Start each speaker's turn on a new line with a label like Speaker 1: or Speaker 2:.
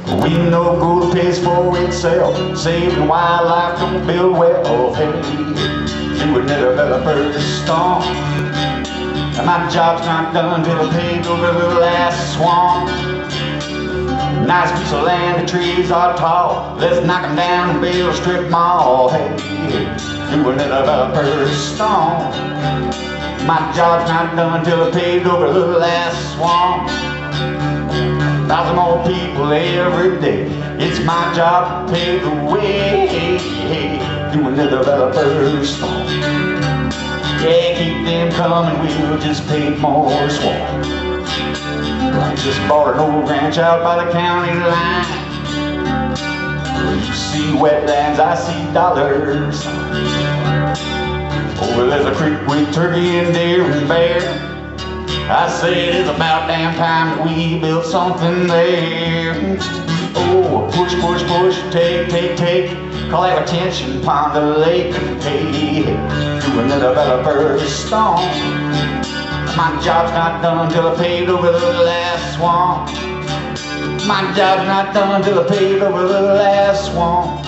Speaker 1: We know gold pays for itself. Saving wildlife don't build well. Hey, do another developer's storm. And my job's not done till I paved over the last swamp. Nice piece of land, the trees are tall. Let's knock them down and build a strip mall. Hey, do another developer's storm. My job's not done till I paved over the last swamp. 1,000 more people every day. It's my job to pave the way. Do another developer's storm. Yeah, keep them coming, we'll just pave more swamp. I just bought an old ranch out by the county line. You see wetlands, I see dollars. Over there's a creek with turkey and deer and bear. I say it is about damn time that we built something there. Oh, push, push, push, take, take, take. Call that attention, pond the lake. Hey, do another developer's storm. My job's not done till I paved over the last swamp. My job's not done till I paved over the last swamp.